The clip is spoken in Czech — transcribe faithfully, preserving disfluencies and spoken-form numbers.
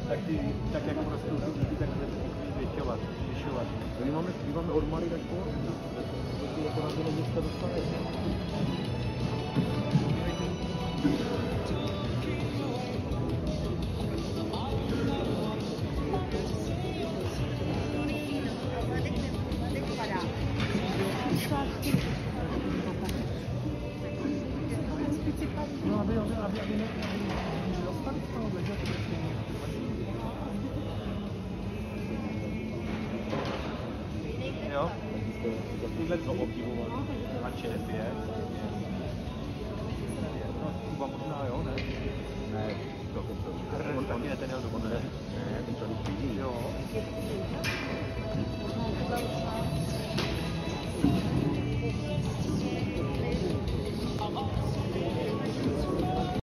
tak ty, tak jako prostě ty tak zvětšovat, zvyšovat. My máme, my máme od malý tak pohodlí, jako na to děcka dostávají. No, aby, aby, aby, aby nedostali z toho veďa, to prostě jo? Tyhle to obdivovat. A čep je. No, Kuba možná jo, ne?